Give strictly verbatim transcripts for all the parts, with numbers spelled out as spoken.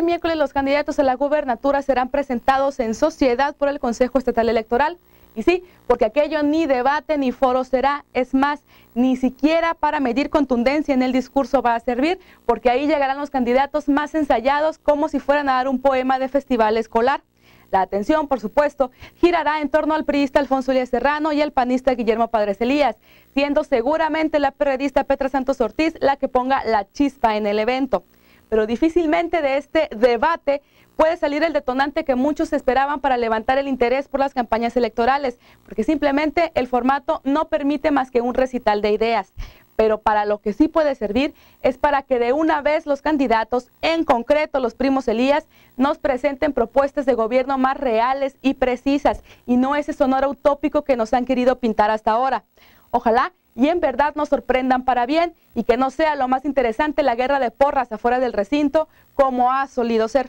miércoles los candidatos a la gubernatura serán presentados en sociedad por el Consejo Estatal Electoral. Y sí, porque aquello ni debate ni foro será, es más, ni siquiera para medir contundencia en el discurso va a servir, porque ahí llegarán los candidatos más ensayados como si fueran a dar un poema de festival escolar. La atención, por supuesto, girará en torno al priista Alfonso Elías Serrano y al panista Guillermo Padres Elías, siendo seguramente la periodista Petra Santos Ortiz la que ponga la chispa en el evento. Pero difícilmente de este debate puede salir el detonante que muchos esperaban para levantar el interés por las campañas electorales, porque simplemente el formato no permite más que un recital de ideas. Pero para lo que sí puede servir es para que de una vez los candidatos, en concreto los primos Elías, nos presenten propuestas de gobierno más reales y precisas, y no ese sonoro utópico que nos han querido pintar hasta ahora. Ojalá y en verdad nos sorprendan para bien y que no sea lo más interesante la guerra de porras afuera del recinto, como ha solido ser.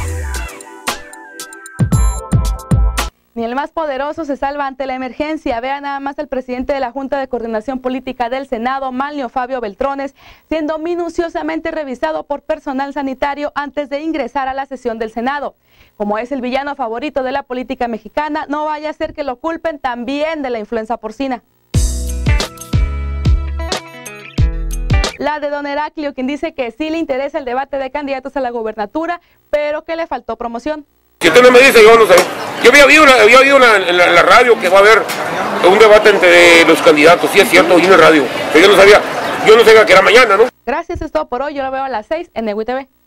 Ni el más poderoso se salva ante la emergencia. Vea nada más al presidente de la Junta de Coordinación Política del Senado, Manlio Fabio Beltrones, siendo minuciosamente revisado por personal sanitario antes de ingresar a la sesión del Senado. Como es el villano favorito de la política mexicana, no vaya a ser que lo culpen también de la influenza porcina. La de don Heraclio, quien dice que sí le interesa el debate de candidatos a la gubernatura, pero que le faltó promoción. Si usted no me dice, yo no sé. Yo había oído, una, había oído una, en, la, en la radio que va a haber un debate entre los candidatos. Sí, es cierto, oí en la radio. Pero yo no sabía, yo no sabía que era mañana, ¿no? Gracias, es todo por hoy. Yo lo veo a las seis en Negui T V.